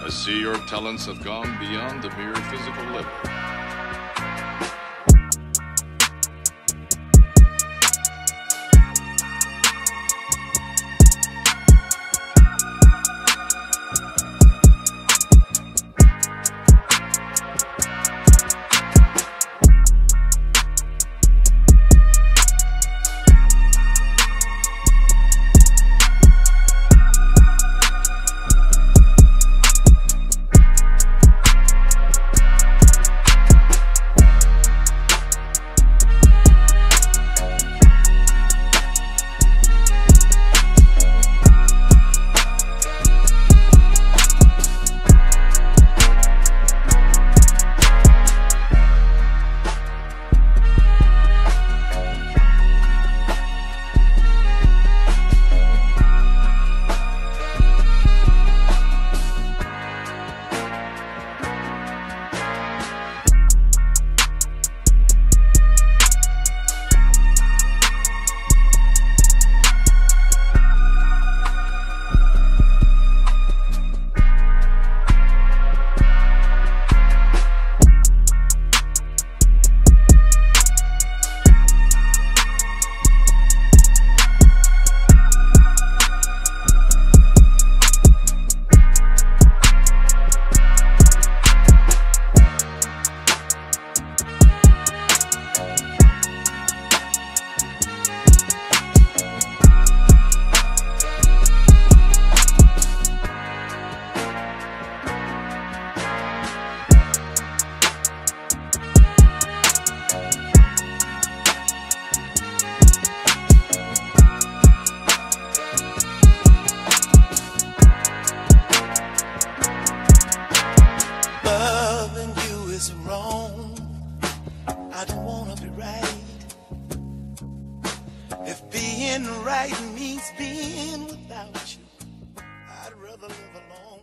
see your talents have gone beyond the mere physical level. Wrong. I don't wanna be right. If being right means being without you, I'd rather live alone.